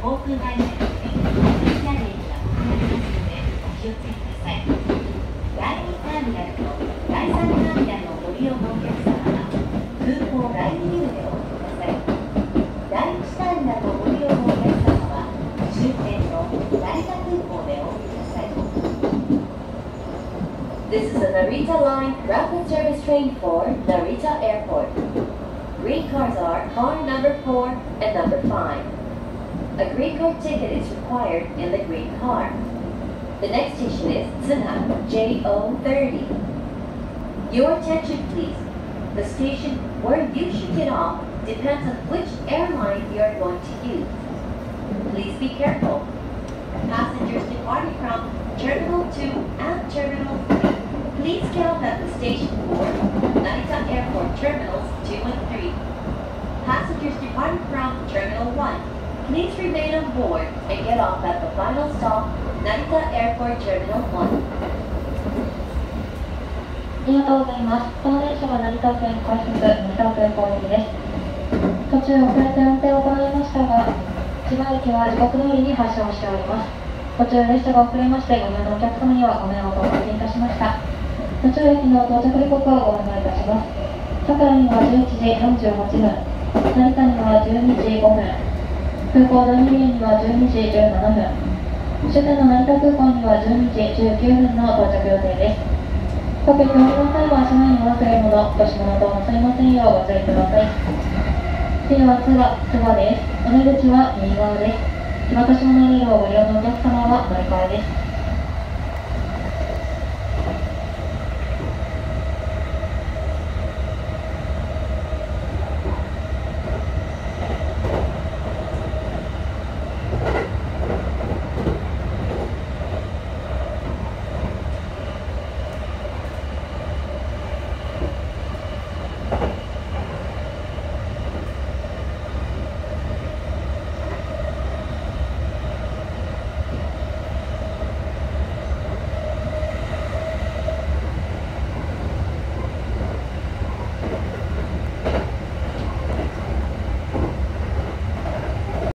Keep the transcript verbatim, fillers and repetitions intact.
航空会社により追加料金がかかりますのでお気をつけください。だいにターミナルとだいさんターミナルをご利用のお客様は空港第二ビルでお降りください。だいいちターミナルをご利用のお客様は終点の成田空港でお降りください。This is a Narita Line rapid service train for Narita Airport. Green cars are car number four and number five. A green card ticket is required in the green car. The next station is Tsuna J O thirty. Your attention please. The station where you should get off depends on which airline you are going to use. Please be careful. Passengers departing from Terminal two and Terminal three, please get off at the station for Narita Airport Terminals two and three. Passengers departing from Terminal one, please remain on board and get off at the final stop, Narita Airport Terminal one. ありがとうございます。この電車は成田線快速成田空港行きです。途中遅れて運転を行いましたが、千葉駅は時刻通りに発車をしております。途中列車が遅れましてご利用のお客様にはご迷惑をおかけいたしました。途中駅の到着時刻をご案内いたします。桜にはじゅういちじよんじゅうはちふん、成田にはじゅうにじごふん、空港第二ビルにはじゅうにじじゅうななふん、終点の成田空港にはじゅうにじじゅうきゅうふんの到着予定です。ご欠航の際は車内に忘れ物、落とし物等なさいませんようご注意ください。次はつば、つばです。お出口は右側です。手渡し物レールをご利用のお客様は乗り換えです。